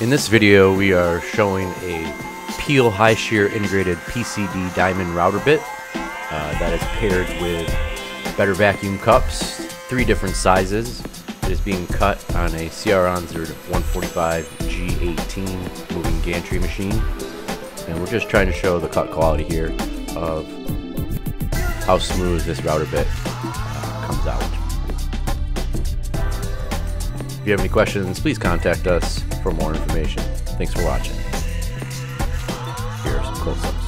In this video, we are showing a Peel high shear integrated PCD diamond router bit that is paired with better vacuum cups, 3 different sizes. It is being cut on a CRON 145 G18 moving gantry machine, and we're just trying to show the cut quality here of how smooth this router bit comes out. If you have any questions, please contact us for more information. Thanks for watching. Here are some close-ups.